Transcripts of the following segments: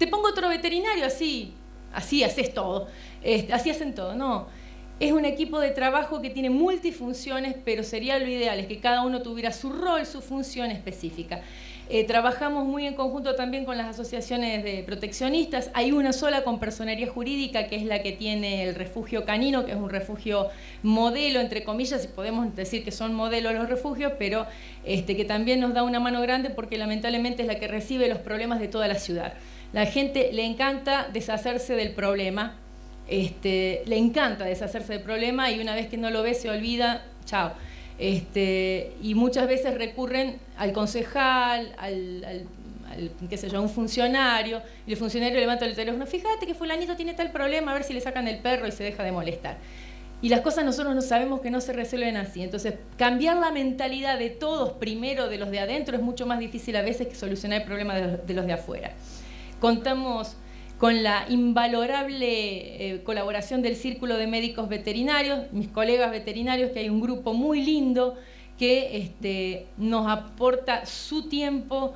te pongo otro veterinario, así haces todo, así hacen todo. No, es un equipo de trabajo que tiene multifunciones, pero sería lo ideal, es que cada uno tuviera su rol, su función específica. Trabajamos muy en conjunto también con las asociaciones de proteccionistas. Hay una sola con personería jurídica, que es la que tiene el refugio canino, que es un refugio modelo, entre comillas, y podemos decir que son modelos los refugios, pero que también nos da una mano grande porque lamentablemente es la que recibe los problemas de toda la ciudad. La gente le encanta deshacerse del problema, le encanta deshacerse del problema, y una vez que no lo ve se olvida, chao. Y muchas veces recurren al concejal, qué sé yo, a un funcionario, y el funcionario levanta el teléfono, fíjate que fulanito tiene tal problema, a ver si le sacan el perro, y se deja de molestar. Y las cosas nosotros no sabemos que no se resuelven así. Entonces, cambiar la mentalidad de todos, primero de los de adentro, es mucho más difícil a veces que solucionar el problema de los de afuera. Contamos con la invalorable colaboración del Círculo de Médicos Veterinarios, mis colegas veterinarios, que hay un grupo muy lindo que nos aporta su tiempo,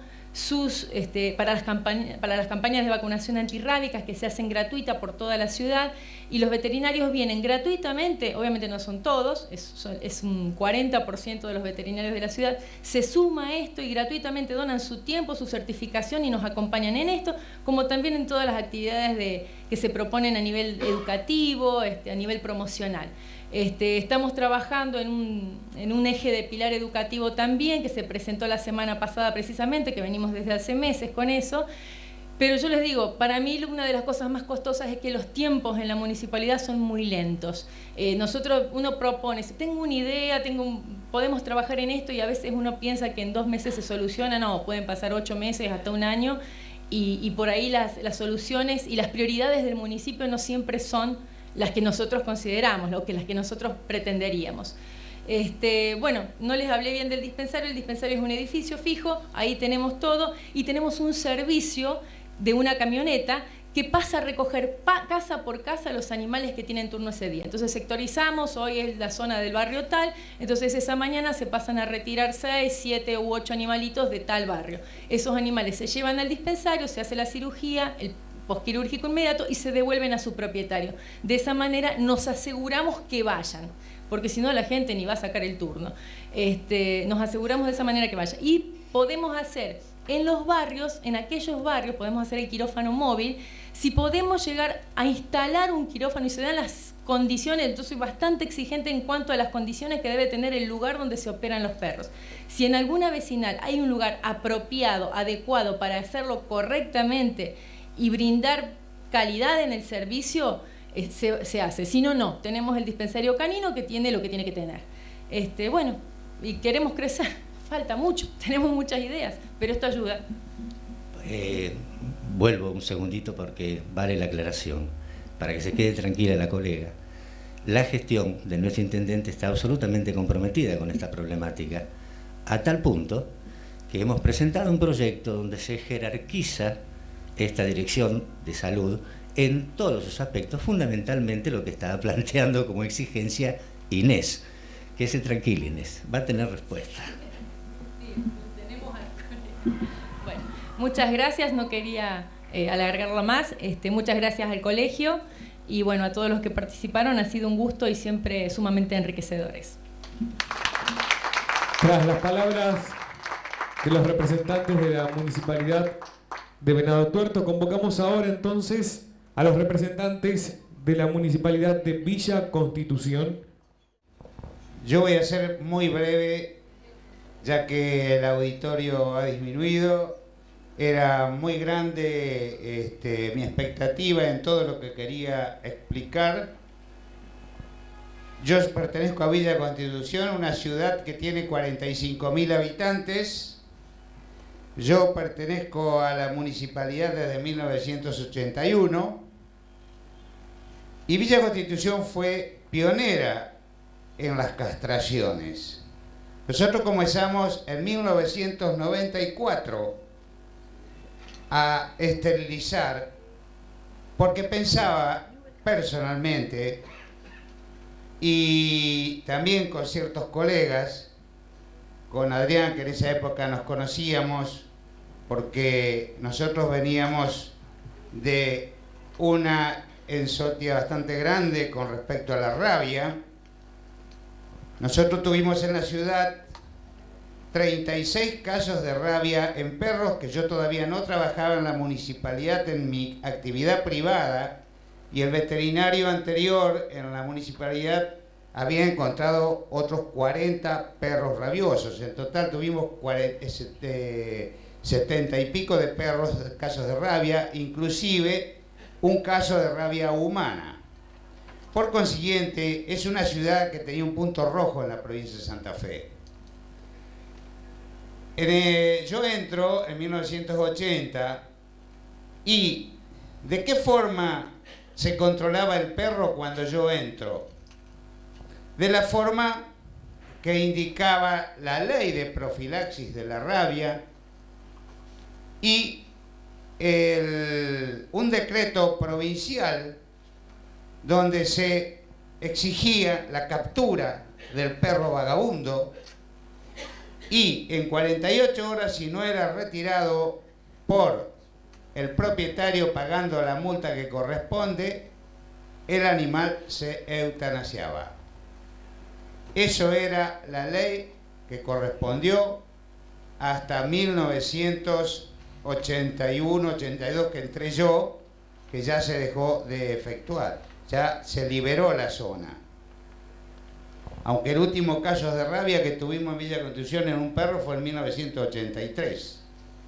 para las campañas de vacunación antirrábicas que se hacen gratuita por toda la ciudad, y los veterinarios vienen gratuitamente, obviamente no son todos, es un 40% de los veterinarios de la ciudad, se suma a esto y gratuitamente donan su tiempo, su certificación, y nos acompañan en esto, como también en todas las actividades que se proponen a nivel educativo, a nivel promocional. Estamos trabajando en un eje de pilar educativo también, que se presentó la semana pasada precisamente, que venimos desde hace meses con eso. Pero yo les digo, para mí una de las cosas más costosas es que los tiempos en la municipalidad son muy lentos. Uno propone, si tengo una idea, podemos trabajar en esto, y a veces uno piensa que en 2 meses se soluciona, no, pueden pasar 8 meses, hasta 1 año, y por ahí las soluciones y las prioridades del municipio no siempre son las que nosotros consideramos, las que nosotros pretenderíamos. Bueno, no les hablé bien del dispensario. El dispensario es un edificio fijo, ahí tenemos todo, y tenemos un servicio de una camioneta que pasa a recoger casa por casa los animales que tienen turno ese día. Entonces sectorizamos, hoy es la zona del barrio tal, entonces esa mañana se pasan a retirar 6, 7 u 8 animalitos de tal barrio. Esos animales se llevan al dispensario, se hace la cirugía, el posquirúrgico inmediato, y se devuelven a su propietario. De esa manera nos aseguramos que vayan, porque si no la gente ni va a sacar el turno. Nos aseguramos de esa manera que vayan. Y podemos hacer en los barrios, en aquellos barrios, podemos hacer el quirófano móvil. Si podemos llegar a instalar un quirófano y se dan las condiciones, yo soy bastante exigente en cuanto a las condiciones que debe tener el lugar donde se operan los perros. Si en alguna vecinal hay un lugar apropiado, adecuado para hacerlo correctamente y brindar calidad en el servicio, se hace. Si no, no. Tenemos el dispensario canino que tiene lo que tiene que tener. Bueno, y queremos crecer. Falta mucho. Tenemos muchas ideas, pero esto ayuda. Vuelvo un segundito porque vale la aclaración, para que se quede tranquila la colega. La gestión de nuestro intendente está absolutamente comprometida con esta problemática, a tal punto que hemos presentado un proyecto donde se jerarquiza esta dirección de salud en todos sus aspectos, fundamentalmente lo que estaba planteando como exigencia Inés. Que se tranquile, Inés, va a tener respuesta. Sí, tenemos bueno, muchas gracias, no quería alargarla más. Muchas gracias al colegio y bueno, a todos los que participaron, ha sido un gusto y siempre sumamente enriquecedores. Tras las palabras de los representantes de la Municipalidad de Venado Tuerto, convocamos ahora entonces a los representantes de la Municipalidad de Villa Constitución. Yo voy a ser muy breve, ya que el auditorio ha disminuido. Era muy grande mi expectativa en todo lo que quería explicar. Yo pertenezco a Villa Constitución, una ciudad que tiene 45.000 habitantes. Yo pertenezco a la municipalidad desde 1981 y Villa Constitución fue pionera en las castraciones. Nosotros comenzamos en 1994 a esterilizar porque pensaba personalmente, y también con ciertos colegas, con Adrián, que en esa época nos conocíamos porque nosotros veníamos de una ensotia bastante grande con respecto a la rabia. Nosotros tuvimos en la ciudad 36 casos de rabia en perros, que yo todavía no trabajaba en la municipalidad en mi actividad privada, y el veterinario anterior en la municipalidad había encontrado otros 40 perros rabiosos. En total tuvimos 70 y pico de perros, casos de rabia, inclusive un caso de rabia humana. Por consiguiente, es una ciudad que tenía un punto rojo en la provincia de Santa Fe. Yo entro en 1980 y ¿de qué forma se controlaba el perro cuando yo entro? De la forma que indicaba la ley de profilaxis de la rabia y un decreto provincial donde se exigía la captura del perro vagabundo, y en 48 horas, si no era retirado por el propietario pagando la multa que corresponde, el animal se eutanasiaba. Eso era la ley que correspondió hasta 1981-82, que entré yo, que ya se dejó de efectuar, ya se liberó la zona. Aunque el último caso de rabia que tuvimos en Villa Constitución en un perro fue en 1983.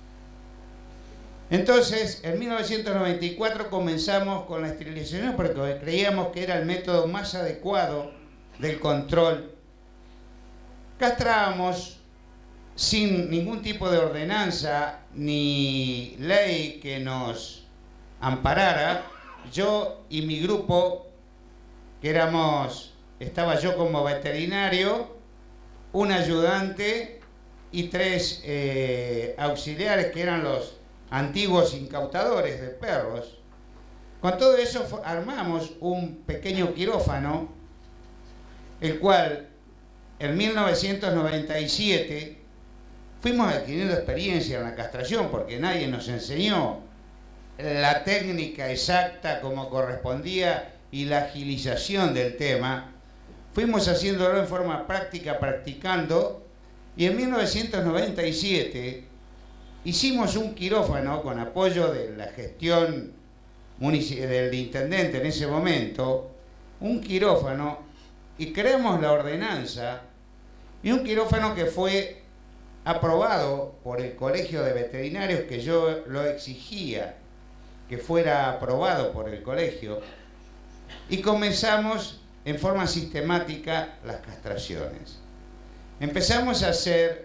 Entonces, en 1994 comenzamos con la esterilización porque creíamos que era el método más adecuado del control. Castrábamos sin ningún tipo de ordenanza ni ley que nos amparara. Yo y mi grupo, que estaba yo como veterinario, un ayudante y 3 auxiliares que eran los antiguos incautadores de perros. Con todo eso armamos un pequeño quirófano, el cual en 1997 fuimos adquiriendo experiencia en la castración porque nadie nos enseñó la técnica exacta como correspondía y la agilización del tema. Fuimos haciéndolo en forma práctica, practicando, y en 1997 hicimos un quirófano con apoyo de la gestión del intendente en ese momento, un quirófano, y creamos la ordenanza, y un quirófano que fue aprobado por el Colegio de Veterinarios, que yo lo exigía que fuera aprobado por el colegio, y comenzamos en forma sistemática las castraciones. Empezamos a hacer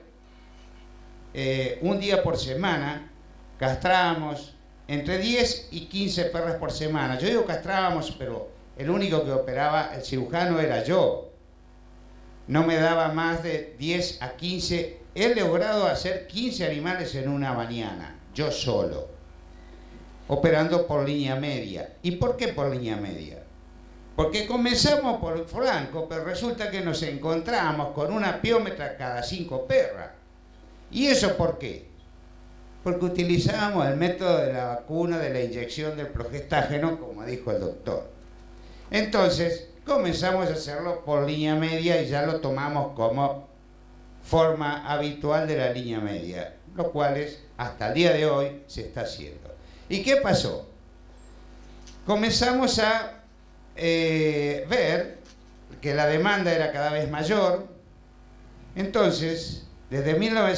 un día por semana, castrábamos entre 10 y 15 perras por semana. Yo digo castrábamos, pero el único que operaba, el cirujano, era yo. No me daba más de 10 a 15. He logrado hacer 15 animales en una mañana, yo solo, operando por línea media. ¿Y por qué por línea media? Porque comenzamos por flanco, pero resulta que nos encontramos con una piómetra cada 5 perras. ¿Y eso por qué? Porque utilizábamos el método de la vacuna, de la inyección del progestágeno, como dijo el doctor. Entonces, comenzamos a hacerlo por línea media y ya lo tomamos como forma habitual de la línea media, lo cual hasta el día de hoy se está haciendo. ¿Y qué pasó? Comenzamos a ver que la demanda era cada vez mayor. Entonces, desde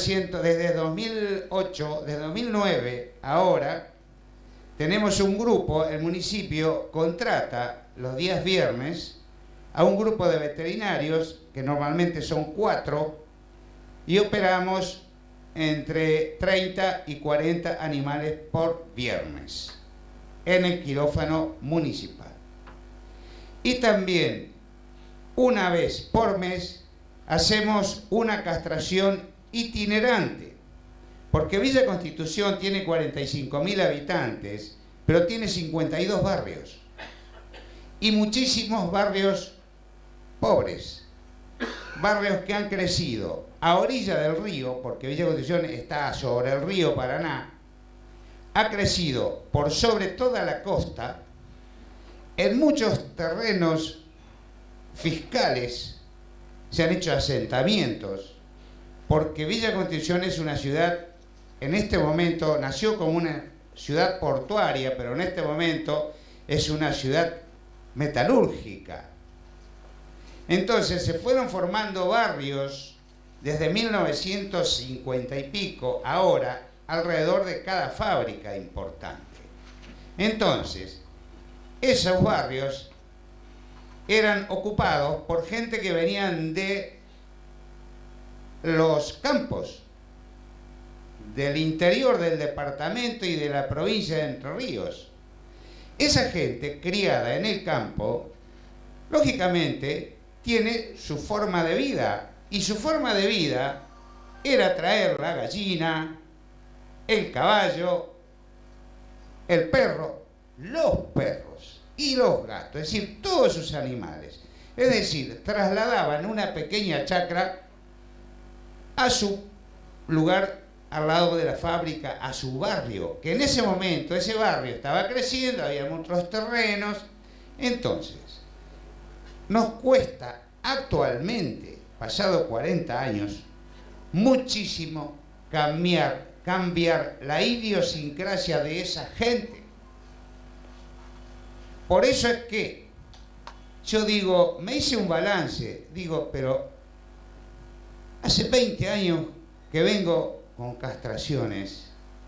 2008, desde 2009, ahora, tenemos un grupo, el municipio contrata los días viernes a un grupo de veterinarios, que normalmente son 4, y operamos entre 30 y 40 animales por viernes en el quirófano municipal. Y también, una vez por mes, hacemos una castración itinerante, porque Villa Constitución tiene 45.000 habitantes, pero tiene 52 barrios, y muchísimos barrios pobres, barrios que han crecido a orilla del río, porque Villa Constitución está sobre el río Paraná, ha crecido por sobre toda la costa. En muchos terrenos fiscales se han hecho asentamientos, porque Villa Constitución es una ciudad, en este momento nació como una ciudad portuaria, pero en este momento es una ciudad metalúrgica. Entonces se fueron formando barrios desde 1950 y pico, ahora, alrededor de cada fábrica importante. Entonces, esos barrios eran ocupados por gente que venían de los campos, del interior del departamento y de la provincia de Entre Ríos. Esa gente criada en el campo, lógicamente, tiene su forma de vida, y su forma de vida era traer la gallina, el caballo, el perro, los perros y los gatos, es decir, todos sus animales. Es decir, trasladaban una pequeña chacra a su lugar al lado de la fábrica, a su barrio, que en ese momento ese barrio estaba creciendo, había otros terrenos. Entonces, nos cuesta actualmente, pasado 40 años, muchísimo cambiar la idiosincrasia de esa gente. Por eso es que yo digo, me hice un balance, digo, pero hace 20 años que vengo con castraciones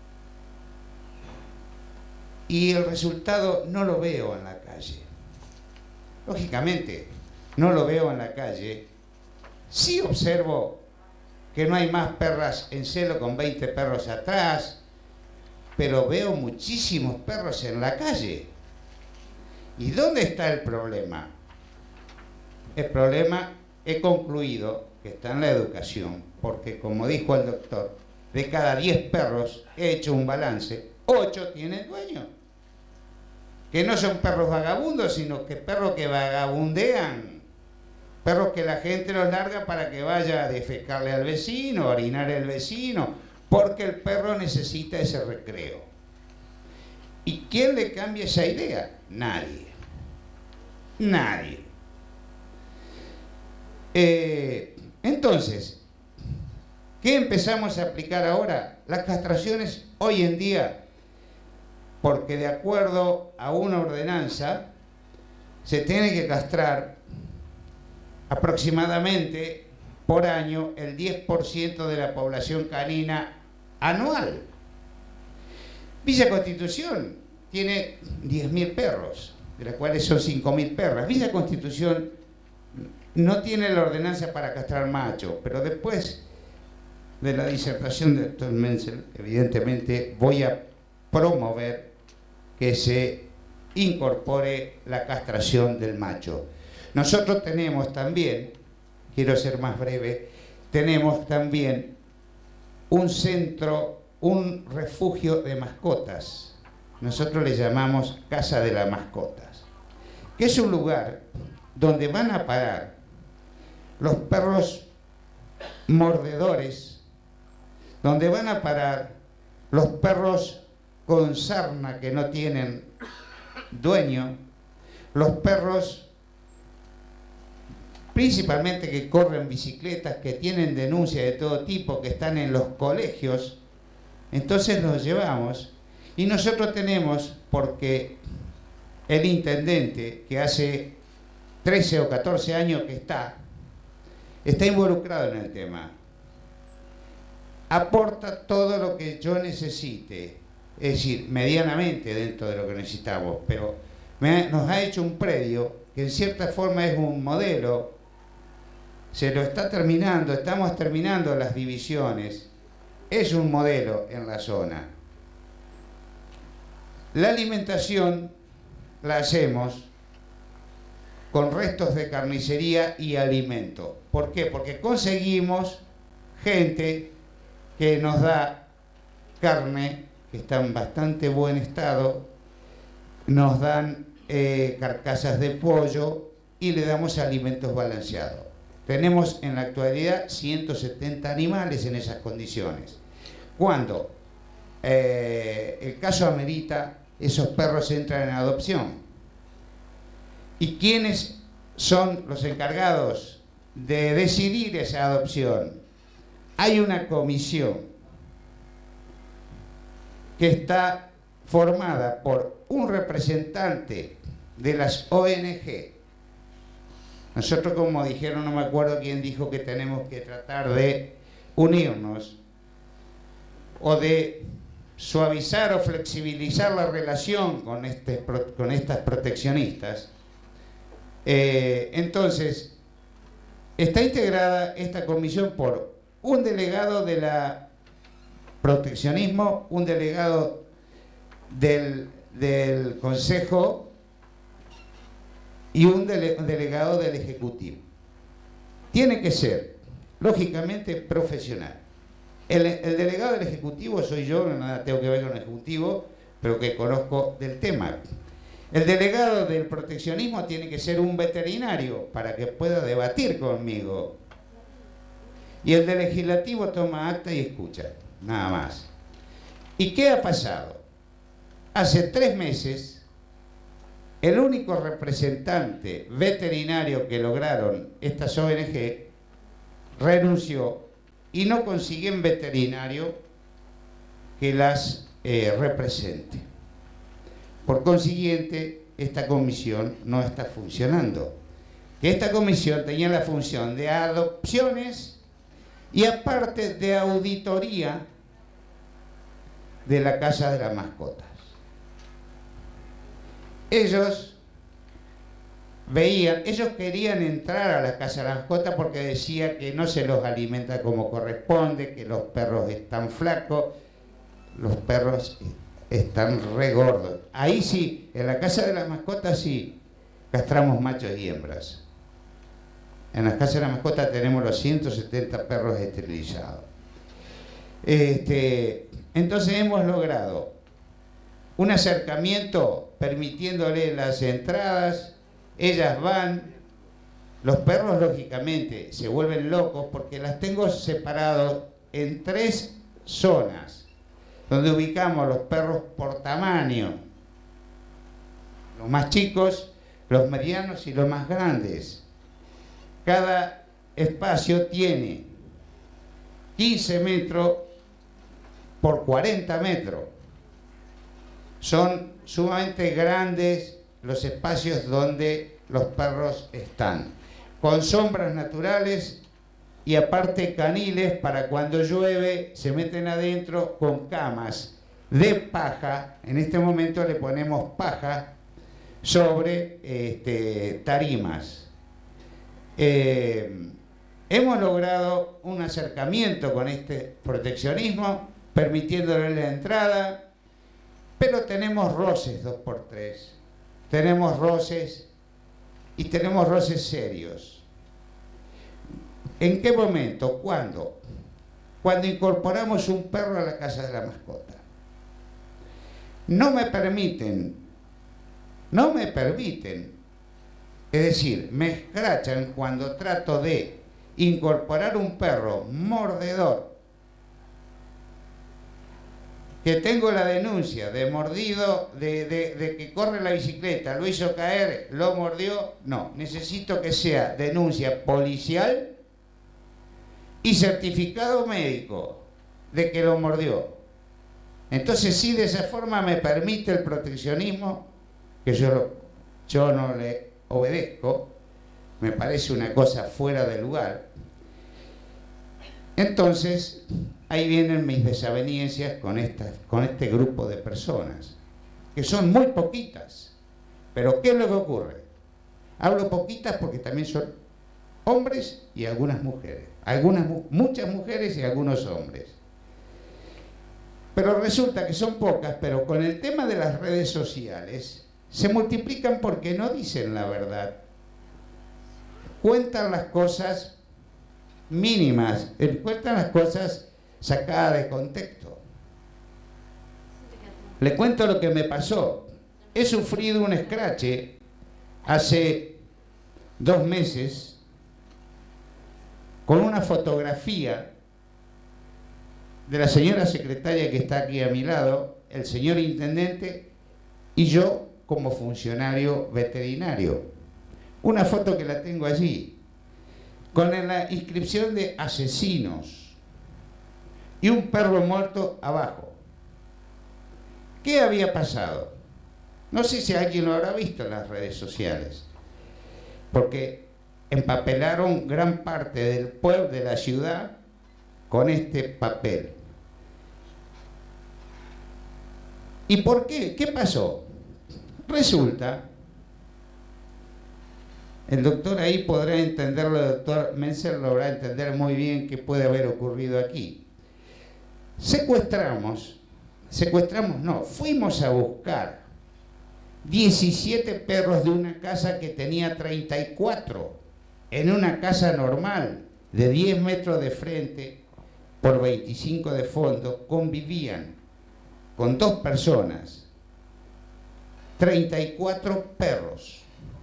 y el resultado no lo veo en la calle. Lógicamente, no lo veo en la calle. Sí observo que no hay más perras en celo con 20 perros atrás, pero veo muchísimos perros en la calle. ¿Y dónde está el problema? El problema, he concluido, que está en la educación, porque como dijo el doctor, de cada 10 perros, he hecho un balance, 8 tienen dueño. Que no son perros vagabundos, sino que perros que vagabundean. Perros que la gente los larga para que vaya a defecarle al vecino, a orinar al vecino, porque el perro necesita ese recreo. ¿Y quién le cambia esa idea? Nadie. Nadie. Entonces, ¿qué empezamos a aplicar ahora? Las castraciones hoy en día, porque de acuerdo a una ordenanza, se tiene que castrar aproximadamente por año el 10% de la población canina anual. Villa Constitución tiene 10.000 perros, de los cuales son 5.000 perras. Villa Constitución no tiene la ordenanza para castrar machos, pero después de la disertación del doctor Menzel, evidentemente voy a promover que se incorpore la castración del macho. Nosotros tenemos también, quiero ser más breve, tenemos también un centro, un refugio de mascotas. Nosotros le llamamos Casa de las Mascotas, que es un lugar donde van a parar los perros mordedores, donde van a parar los perros con sarna que no tienen dueño, los perros principalmente que corren bicicletas, que tienen denuncias de todo tipo, que están en los colegios. Entonces los llevamos y nosotros tenemos, porque el intendente, que hace 13 o 14 años que está involucrado en el tema, aporta todo lo que yo necesite, es decir, medianamente dentro de lo que necesitamos, pero nos ha hecho un predio que en cierta forma es un modelo, se lo está terminando, estamos terminando las divisiones, es un modelo en la zona. La alimentación la hacemos con restos de carnicería y alimento. ¿Por qué? Porque conseguimos gente que nos da carne, que está en bastante buen estado, nos dan carcasas de pollo y le damos alimentos balanceados. Tenemos en la actualidad 170 animales en esas condiciones. Cuando el caso amerita, esos perros entran en adopción. ¿Y quiénes son los encargados de decidir esa adopción? Hay una comisión que está formada por un representante de las ONG. Nosotros, como dijeron, no me acuerdo quién dijo que tenemos que tratar de unirnos o de suavizar o flexibilizar la relación con estas proteccionistas. Entonces, está integrada esta comisión por un delegado de la proteccionismo, un delegado del Consejo y un delegado del Ejecutivo. Tiene que ser, lógicamente, profesional. El delegado del Ejecutivo soy yo, no nada tengo que ver con el Ejecutivo, pero que conozco del tema. El delegado del proteccionismo tiene que ser un veterinario para que pueda debatir conmigo. Y el del legislativo toma acta y escucha, nada más. ¿Y qué ha pasado? Hace 3 meses, el único representante veterinario que lograron estas ONG renunció y no consiguen veterinario que las represente. Por consiguiente, esta comisión no está funcionando. Esta comisión tenía la función de adopciones y aparte de auditoría de la Casa de las Mascotas. Ellos querían entrar a la Casa de la Mascota porque decía que no se los alimenta como corresponde, que los perros están flacos, los perros están re gordos. Ahí sí, en la Casa de las Mascotas sí, castramos machos y hembras. En la Casa de la Mascota tenemos los 170 perros esterilizados. Entonces hemos logrado un acercamiento permitiéndole las entradas, ellas van, los perros lógicamente se vuelven locos porque las tengo separados en 3 zonas, donde ubicamos los perros por tamaño, los más chicos, los medianos y los más grandes. Cada espacio tiene 15 metros por 40 metros. Son sumamente grandes los espacios donde los perros están, con sombras naturales y aparte caniles para cuando llueve se meten adentro con camas de paja. En este momento le ponemos paja sobre tarimas. Hemos logrado un acercamiento con este proteccionismo, permitiéndole la entrada, pero tenemos roces 2x3, tenemos roces y tenemos roces serios. ¿En qué momento? ¿Cuándo? Cuando incorporamos un perro a la Casa de la Mascota. No me permiten, es decir, me escrachan cuando trato de incorporar un perro mordedor, que tengo la denuncia de mordido, de que corre la bicicleta, lo hizo caer, lo mordió. No, necesito que sea denuncia policial y certificado médico de que lo mordió. Entonces sí, de esa forma me permite el proteccionismo, que yo no le obedezco, me parece una cosa fuera de lugar. Entonces, ahí vienen mis desavenencias con este grupo de personas, que son muy poquitas. Pero ¿qué es lo que ocurre? Hablo poquitas porque también son hombres y algunas mujeres. Muchas mujeres y algunos hombres. Pero resulta que son pocas, pero con el tema de las redes sociales se multiplican porque no dicen la verdad. Cuentan las cosas mínimas, cuentan las cosas sacadas de contexto. Le cuento lo que me pasó. He sufrido un escrache hace 2 meses con una fotografía de la señora secretaria que está aquí a mi lado, el señor intendente y yo como funcionario veterinario. Una foto que la tengo allí, con la inscripción de asesinos y un perro muerto abajo. ¿Qué había pasado? No sé si alguien lo habrá visto en las redes sociales, porque empapelaron gran parte del pueblo, de la ciudad, con este papel. ¿Y por qué? ¿Qué pasó? Resulta, el doctor ahí podrá entenderlo, el doctor Menzer lo va a entender muy bien qué puede haber ocurrido aquí. Fuimos a buscar 17 perros de una casa que tenía 34, en una casa normal, de 10 metros de frente por 25 de fondo, convivían con 2 personas, 34 perros.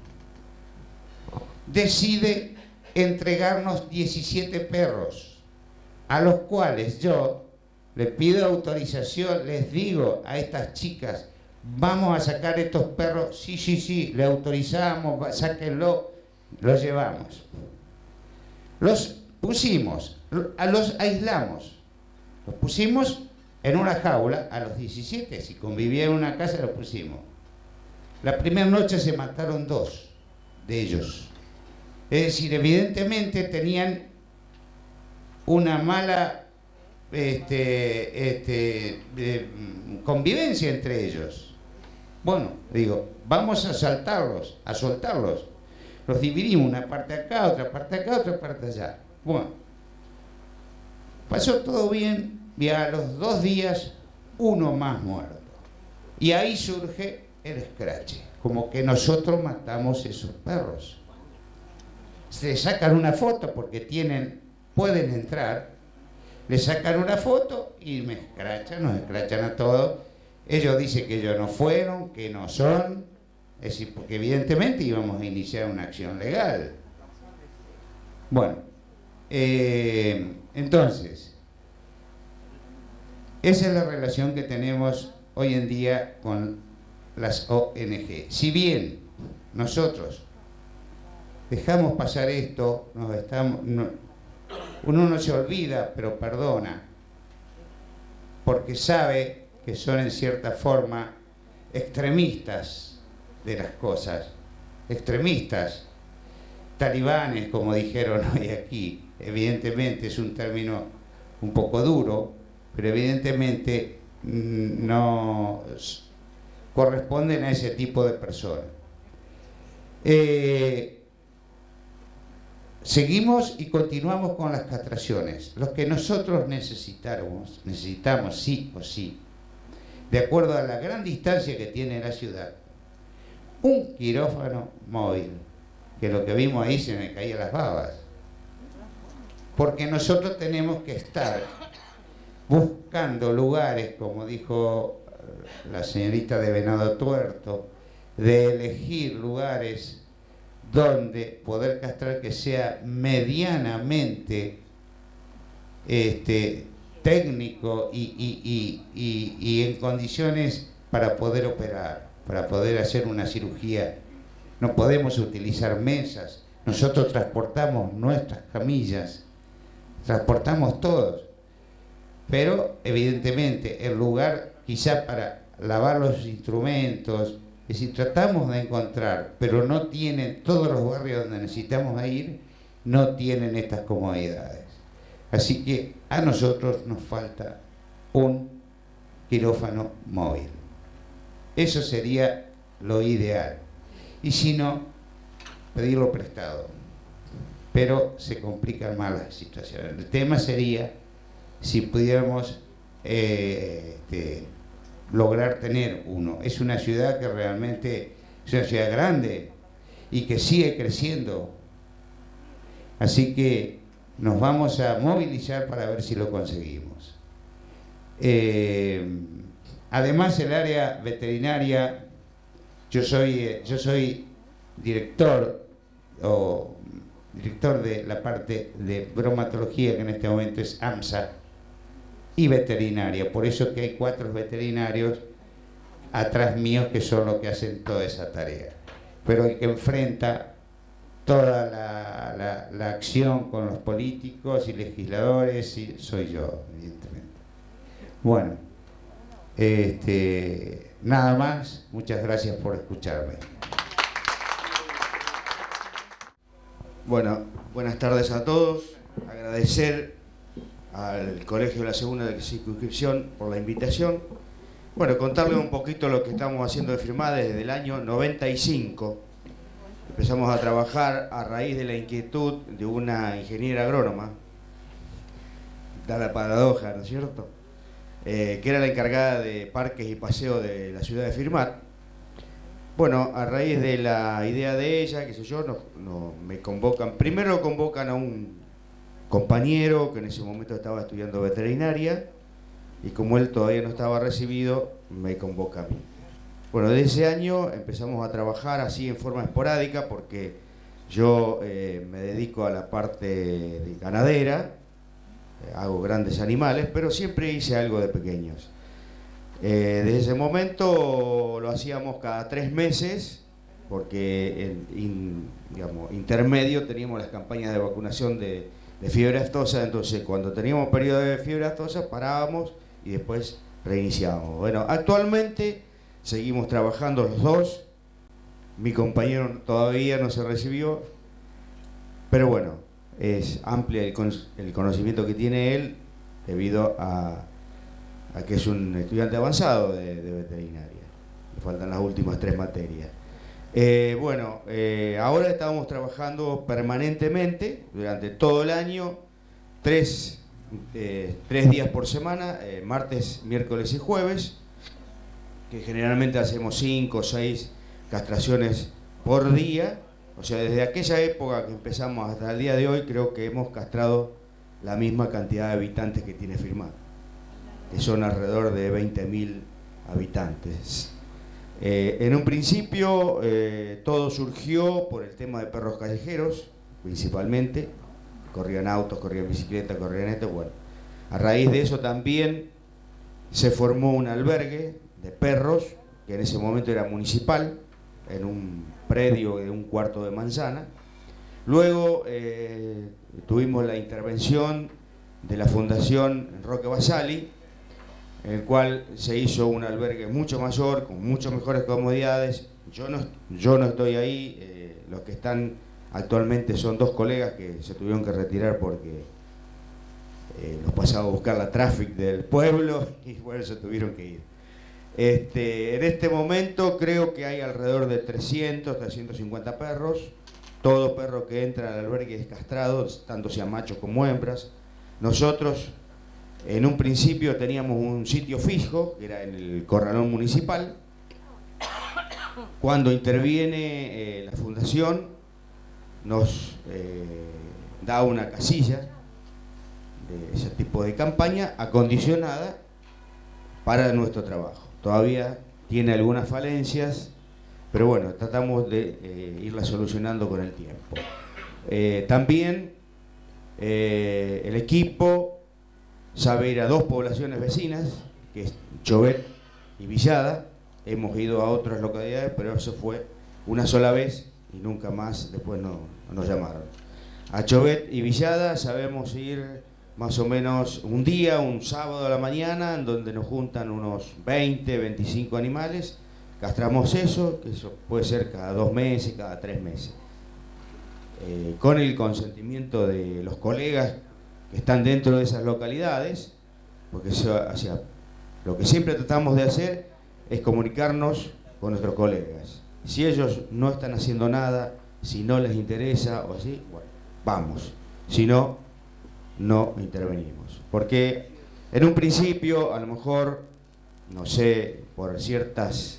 Decide entregarnos 17 perros, a los cuales yo le pido autorización, les digo a estas chicas, vamos a sacar estos perros, sí, le autorizamos, sáquenlo, los llevamos. Los pusimos, los aislamos, los pusimos en una jaula a los 17, si convivían en una casa los pusimos. La primera noche se mataron 2 de ellos. Es decir, evidentemente tenían una mala convivencia entre ellos. Bueno, digo, vamos a soltarlos. Los dividimos, una parte acá, otra parte acá, otra parte allá. Bueno, pasó todo bien y a los 2 días uno más muerto. Y ahí surge el escrache, como que nosotros matamos esos perros. Se sacan una foto porque pueden entrar, le sacan una foto y nos escrachan a todos. Ellos dicen que ellos no fueron, que no son, es decir, porque evidentemente íbamos a iniciar una acción legal. Bueno, entonces, esa es la relación que tenemos hoy en día con las ONG. Si bien nosotros dejamos pasar esto, uno no se olvida, pero perdona, porque sabe que son en cierta forma extremistas de las cosas, extremistas, talibanes, como dijeron hoy aquí. Evidentemente es un término un poco duro, pero evidentemente no corresponden a ese tipo de personas. Seguimos y continuamos con las castraciones. Lo que nosotros necesitamos sí o sí, de acuerdo a la gran distancia que tiene la ciudad, un quirófano móvil, que lo que vimos ahí se me caían las babas. Porque nosotros tenemos que estar buscando lugares, como dijo la señorita de Venado Tuerto, de elegir lugares donde poder castrar que sea medianamente técnico y en condiciones para poder operar, para poder hacer una cirugía. No podemos utilizar mesas, nosotros transportamos nuestras camillas, transportamos todos, pero evidentemente el lugar quizá para lavar los instrumentos, es decir, tratamos de encontrar, pero no tienen, todos los barrios donde necesitamos ir, no tienen estas comodidades. Así que a nosotros nos falta un quirófano móvil. Eso sería lo ideal. Y si no, pedirlo prestado. Pero se complican más las situaciones. El tema sería si pudiéramos lograr tener uno. Es una ciudad que realmente es una ciudad grande y que sigue creciendo. Así que nos vamos a movilizar para ver si lo conseguimos. Además, el área veterinaria, yo soy director de la parte de bromatología, que en este momento es AMSA, y veterinaria. Por eso que hay 4 veterinarios atrás míos que son los que hacen toda esa tarea. Pero el que enfrenta toda la acción con los políticos y legisladores soy yo, evidentemente. Bueno, nada más. Muchas gracias por escucharme. Bueno, buenas tardes a todos. Agradecer al Colegio de la Segunda Circunscripción por la invitación. Bueno, contarles un poquito lo que estamos haciendo de FIRMAT desde el año 95. Empezamos a trabajar a raíz de la inquietud de una ingeniera agrónoma, da la paradoja, ¿no es cierto?, que era la encargada de parques y paseos de la ciudad de FIRMAT. Bueno, a raíz de la idea de ella, qué sé yo, me convocan, primero convocan a un compañero que en ese momento estaba estudiando veterinaria, y como él todavía no estaba recibido, me convoca a mí. Bueno, desde ese año empezamos a trabajar así en forma esporádica, porque yo me dedico a la parte ganadera, hago grandes animales, pero siempre hice algo de pequeños. Desde ese momento lo hacíamos cada 3 meses, porque digamos, intermedio teníamos las campañas de vacunación de fiebre aftosa. Entonces cuando teníamos periodo de fiebre aftosa parábamos y después reiniciábamos. Bueno, actualmente seguimos trabajando los dos. Mi compañero todavía no se recibió, pero bueno, es amplio el conocimiento que tiene él debido a que es un estudiante avanzado de veterinaria. Le faltan las últimas 3 materias. Bueno, ahora estamos trabajando permanentemente durante todo el año, 3 días por semana, martes, miércoles y jueves, que generalmente hacemos 5 o 6 castraciones por día. O sea, desde aquella época que empezamos hasta el día de hoy, creo que hemos castrado la misma cantidad de habitantes que tiene FIRMAT, que son alrededor de 20.000 habitantes. En un principio todo surgió por el tema de perros callejeros, principalmente. Corrían autos, corrían bicicletas, corrían esto. Bueno, a raíz de eso también se formó un albergue de perros, que en ese momento era municipal, en un predio de un cuarto de manzana. Luego tuvimos la intervención de la Fundación Roque Basali, en el cual se hizo un albergue mucho mayor, con mucho mejores comodidades. Yo no estoy ahí, los que están actualmente son 2 colegas que se tuvieron que retirar porque los pasaba a buscar la tráfico del pueblo y bueno, se tuvieron que ir. En este momento creo que hay alrededor de 300, 350 perros. Todo perro que entra al albergue es castrado, tanto sea machos como hembras. Nosotros en un principio teníamos un sitio fijo, que era en el corralón municipal. Cuando interviene la fundación, nos da una casilla de ese tipo de campaña acondicionada para nuestro trabajo. Todavía tiene algunas falencias, pero bueno, tratamos de irlas solucionando con el tiempo. También el equipo sabe ir a 2 poblaciones vecinas, que es Chauvet y Villada. Hemos ido a otras localidades, pero eso fue una sola vez y nunca más, después no nos llamaron. A Chauvet y Villada sabemos ir más o menos un día, un sábado a la mañana, en donde nos juntan unos 20, 25 animales, castramos eso, que eso puede ser cada 2 meses, cada 3 meses. Con el consentimiento de los colegas que están dentro de esas localidades, porque eso, o sea, lo que siempre tratamos de hacer es comunicarnos con nuestros colegas. Si ellos no están haciendo nada, si no les interesa o así, bueno, vamos. Si no, no intervenimos. Porque en un principio, a lo mejor, no sé, por ciertas,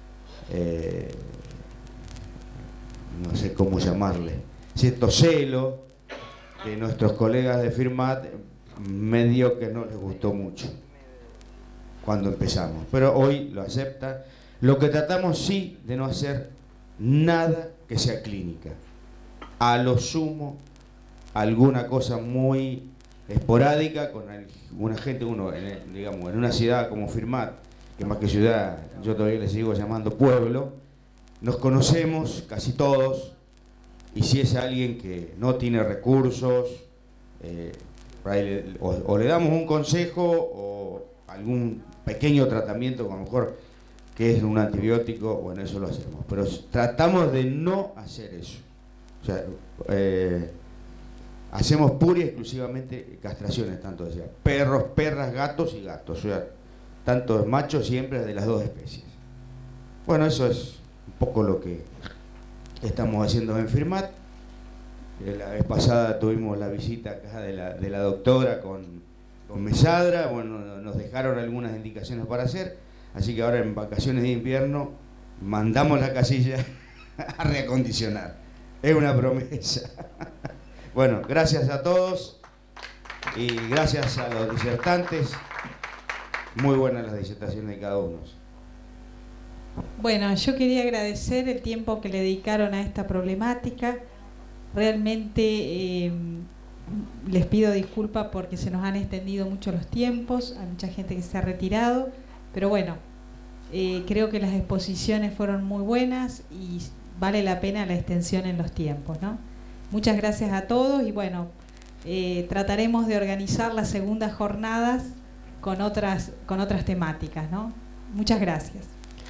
no sé cómo llamarle, cierto celo de nuestros colegas de FIRMAT, medio que no les gustó mucho cuando empezamos, pero hoy lo acepta. Lo que tratamos sí de no hacer nada que sea clínica, a lo sumo alguna cosa muy esporádica con alguna gente, digamos, en una ciudad como Firmat, que más que ciudad, yo todavía le sigo llamando pueblo, nos conocemos casi todos, y si es alguien que no tiene recursos, o le damos un consejo o algún pequeño tratamiento, a lo mejor que es un antibiótico, bueno, eso lo hacemos, pero tratamos de no hacer eso. O sea, hacemos pura y exclusivamente castraciones, tanto decía, perros, perras, gatos y gatos, o sea, tanto machos siempre de las dos especies. Bueno, eso es un poco lo que estamos haciendo en Firmat. La vez pasada tuvimos la visita acá de la doctora con Mesadra, bueno, nos dejaron algunas indicaciones para hacer, así que ahora en vacaciones de invierno mandamos la casilla a reacondicionar. Es una promesa. Bueno, gracias a todos y gracias a los disertantes. Muy buenas las disertaciones de cada uno. Bueno, yo quería agradecer el tiempo que le dedicaron a esta problemática. Realmente les pido disculpas porque se nos han extendido mucho los tiempos, hay mucha gente que se ha retirado, pero bueno, creo que las exposiciones fueron muy buenas y vale la pena la extensión en los tiempos, ¿no? Muchas gracias a todos y bueno, trataremos de organizar las segundas jornadas con otras temáticas, ¿no? Muchas gracias.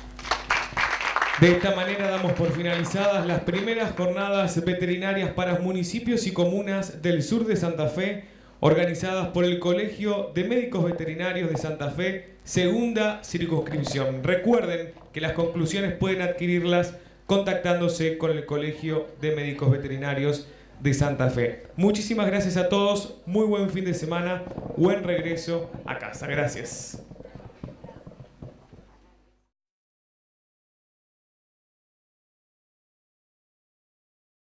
De esta manera damos por finalizadas las primeras jornadas veterinarias para municipios y comunas del sur de Santa Fe, organizadas por el Colegio de Médicos Veterinarios de Santa Fe, segunda circunscripción. Recuerden que las conclusiones pueden adquirirlas contactándose con el Colegio de Médicos Veterinarios de Santa Fe. Muchísimas gracias a todos, muy buen fin de semana, buen regreso a casa. Gracias.